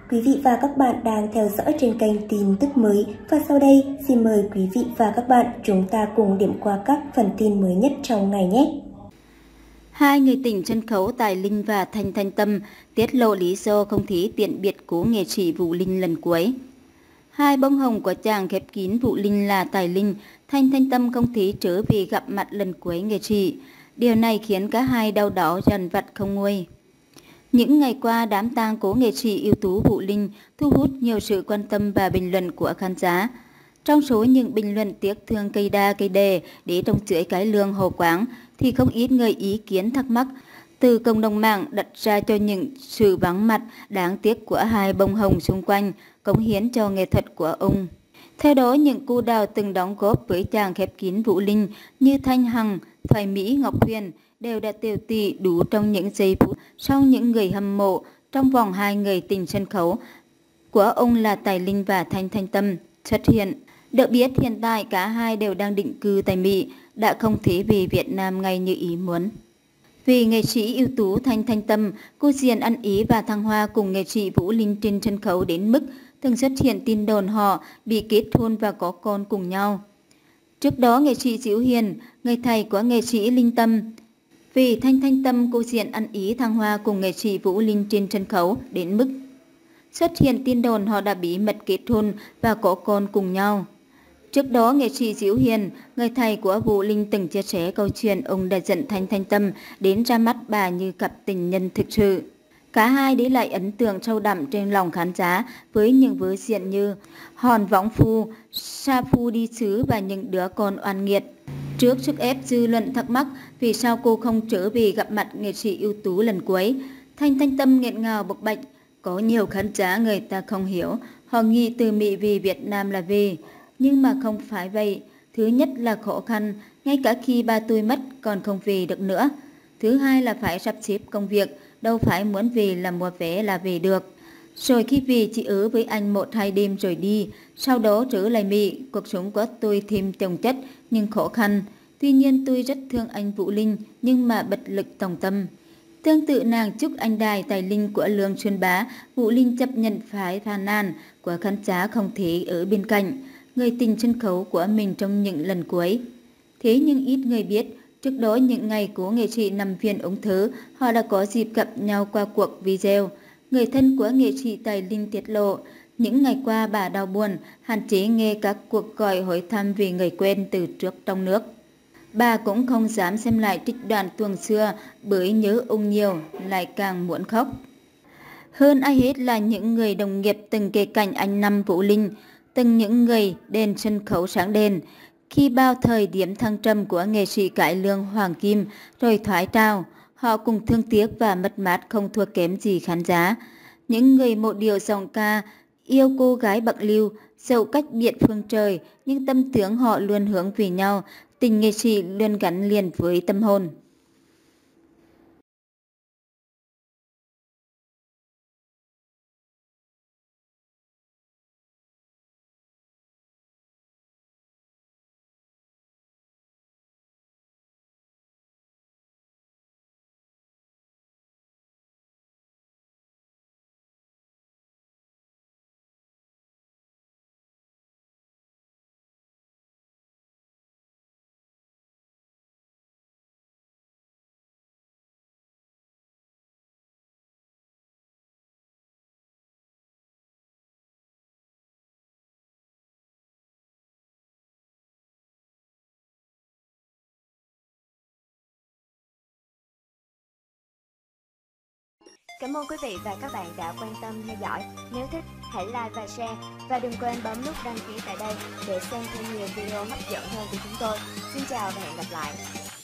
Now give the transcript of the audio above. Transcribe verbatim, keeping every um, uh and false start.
Quý vị và các bạn đang theo dõi trên kênh tin tức mới và sau đây xin mời quý vị và các bạn chúng ta cùng điểm qua các phần tin mới nhất trong ngày nhé. Hai người tình sân khấu Tài Linh và Thanh Thanh Tâm tiết lộ lý do không thí tiện biệt cố nghệ sĩ Vũ Linh lần cuối. Hai bông hồng của chàng khép kín Vũ Linh là Tài Linh, Thanh Thanh Tâm không thí trở về gặp mặt lần cuối nghệ sĩ. Điều này khiến cả hai đau đáu dằn vặt không nguôi. Những ngày qua, đám tang cố nghệ sĩ ưu tú Vũ Linh thu hút nhiều sự quan tâm và bình luận của khán giả. Trong số những bình luận tiếc thương cây đa cây đề để trồng chưởi cái lương hồ quáng thì không ít người ý kiến thắc mắc từ cộng đồng mạng đặt ra cho những sự vắng mặt đáng tiếc của hai bông hồng xung quanh cống hiến cho nghệ thuật của ông. Theo đó, những cô đào từng đóng góp với chàng khép kín Vũ Linh như Thanh Hằng, Thoại Mỹ, Ngọc Huyền đều đã tiêu tì đủ trong những giây phút sau những người hâm mộ trong vòng hai người tình sân khấu của ông là Tài Linh và Thanh Thanh Tâm xuất hiện. Được biết hiện tại cả hai đều đang định cư tại Mỹ, đã không thể về Việt Nam ngay như ý muốn. Vì nghệ sĩ ưu tú Thanh Thanh Tâm, cô diện ăn ý và thăng hoa cùng nghệ sĩ Vũ Linh trên sân khấu đến mức từng xuất hiện tin đồn họ bị kết hôn và có con cùng nhau. Trước đó, nghệ sĩ Diệu Hiền, người thầy của nghệ sĩ Linh Tâm, vì Thanh Thanh Tâm cô diện ăn ý thăng hoa cùng nghệ sĩ Vũ Linh trên sân khấu đến mức xuất hiện tin đồn họ đã bí mật kết hôn và có con cùng nhau. Trước đó, nghệ sĩ Diệu Hiền, người thầy của Vũ Linh từng chia sẻ câu chuyện ông đã dẫn Thanh Thanh Tâm đến ra mắt bà như cặp tình nhân thực sự. Cả hai để lại ấn tượng sâu đậm trên lòng khán giả với những vở diễn như Hòn Võng Phu, Sa Phu Đi Xứ và những đứa con oan nghiệt. Trước sức ép dư luận thắc mắc vì sao cô không trở về gặp mặt nghệ sĩ ưu tú lần cuối, Thanh Thanh Tâm nghẹn ngào bộc bạch, có nhiều khán giả người ta không hiểu, họ nghĩ từ Mỹ về Việt Nam là về, nhưng mà không phải vậy. Thứ nhất là khó khăn, ngay cả khi ba tôi mất còn không về được nữa. Thứ hai là phải sắp xếp công việc, đâu phải muốn về là mua vé là về được. Rồi khi về chỉ ở với anh một hai đêm rồi đi, sau đó trở lại Mỹ, cuộc sống của tôi thêm chồng chất nhưng khó khăn. Tuy nhiên tôi rất thương anh Vũ Linh nhưng mà bật lực tòng tâm. Tương tự nàng chúc anh đài Tài Linh của Lương Xuân Bá, Vũ Linh chấp nhận phải phàn nàn của khán giả không thể ở bên cạnh người tình sân khấu của mình trong những lần cuối. Thế nhưng ít người biết, trước đó những ngày cố nghệ sĩ nằm viện ung thư, họ đã có dịp gặp nhau qua cuộc video. Người thân của nghệ sĩ Tài Linh tiết lộ, những ngày qua bà đau buồn, hạn chế nghe các cuộc gọi hỏi thăm về người quen từ trước trong nước. Bà cũng không dám xem lại trích đoạn tuồng xưa bởi nhớ ông nhiều, lại càng muốn khóc. Hơn ai hết là những người đồng nghiệp từng kề cạnh anh Năm Vũ Linh, từng những người đèn sân khấu sáng đèn. Khi bao thời điểm thăng trầm của nghệ sĩ cải lương Hoàng Kim rồi thoái trào, họ cùng thương tiếc và mất mát không thua kém gì khán giả. Những người một điều giọng ca yêu cô gái Bạc Liêu, dẫu cách biệt phương trời nhưng tâm tướng họ luôn hướng về nhau, tình nghệ sĩ luôn gắn liền với tâm hồn. Cảm ơn quý vị và các bạn đã quan tâm theo dõi. Nếu thích, hãy like và share. Và đừng quên bấm nút đăng ký tại đây để xem thêm nhiều video hấp dẫn hơn của chúng tôi. Xin chào và hẹn gặp lại.